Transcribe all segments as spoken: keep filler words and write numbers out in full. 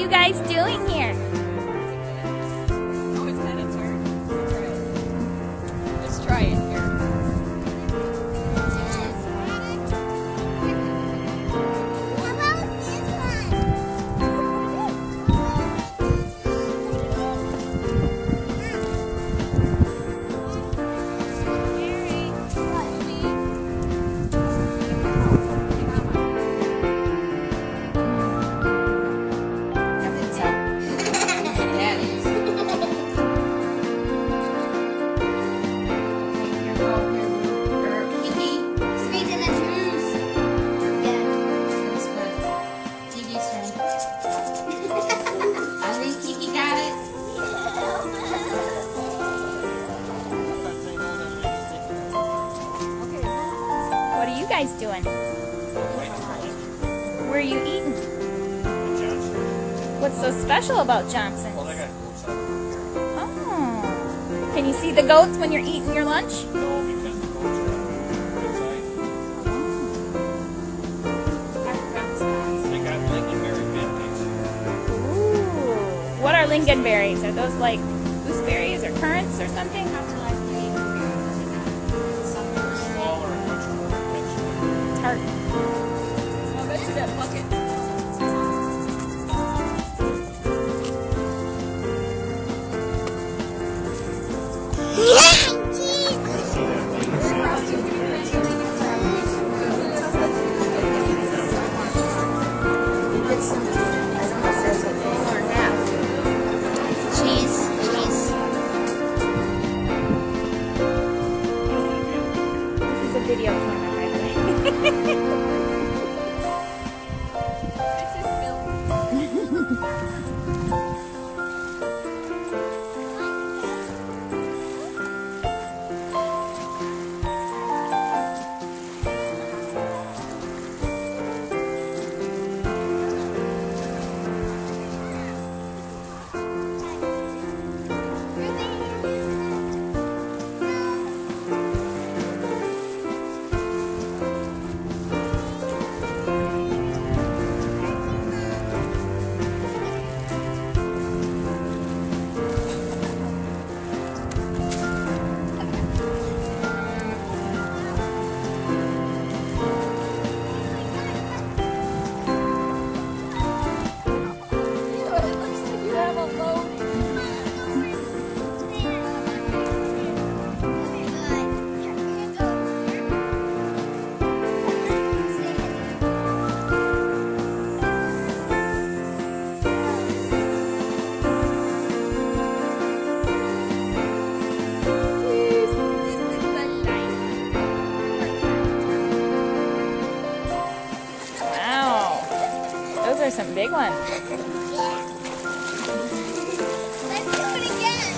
you guys doing here? Oh, it's kind of turned. Let's try it here. What are you guys doing? Where are you eating? What's so special about Johnson's? Oh. Can you see the goats when you're eating your lunch? No, because the goats are outside. They got lingonberry bed Ooh. What are lingonberries? Are those like gooseberries or currants or something? Smaller and much more intense. Tart. I bet you that bucket. Cheese, cheese. This is a video camera, by the way. This is milk. Those are some big ones. Let's do it again.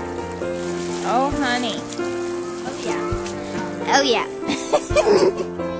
Oh, honey. Oh, yeah. Oh, yeah.